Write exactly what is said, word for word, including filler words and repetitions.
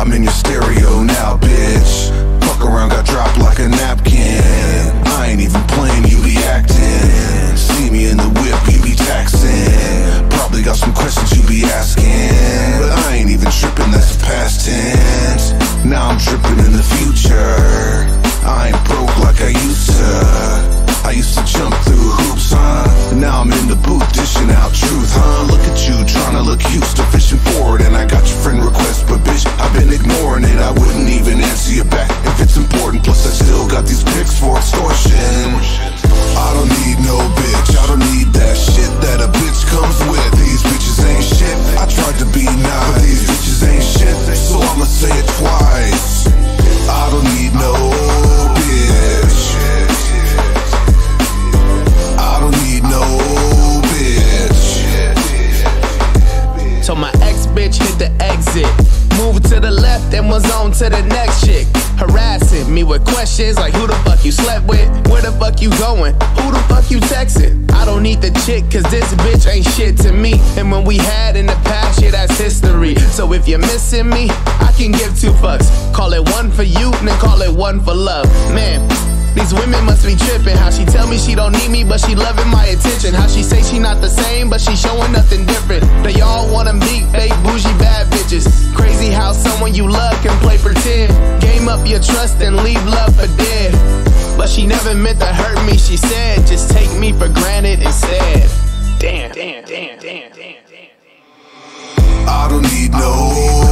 I'm in your stereo now, bitch. Fuck around, got dropped like a napkin. I ain't even playing, you be acting. See me in the whip, you be taxing. Probably got some questions you be asking, but I ain't even tripping, that's the past tense. Now I'm tripping in the future. I ain't broke like I used to. I used to jump through hoops, huh? Now I'm in the booth dishing out truth, huh? Look at you, trying to look used to fishing for it. And I got your friend request, but bitch, I've been ignoring it. I wouldn't even answer you back if it's important. Plus I still got these pics for extortion. I don't need no bitch, I don't need that shit that a bitch comes with. These bitches ain't shit, I tried to be nice, but these bitches ain't shit, so I'ma say it twice. I don't need no bitch, I don't need no bitch. So my ex-bitch hit the exit, moved to the left and was on to the next chick. Harassing me with questions like who the fuck you slept with, where the fuck you going, who the fuck you texting. I don't need the chick cause this bitch ain't shit to me. And when we had in the past, yeah, that's history. So if you're missing me, I can give two fucks. Call it one for you, then call it one for love. Man, these women must be tripping. How she tell me she don't need me, but she loving my attention. How she say she not the same, but she showing nothing different. They all wanna meet fake bougie bad bitches. Crazy how someone you love can play pretend. Game up your trust and leave love for dead. But she never meant to hurt me, she said just take me for granted instead. Damn, damn, damn, damn, damn, damn. I don't need no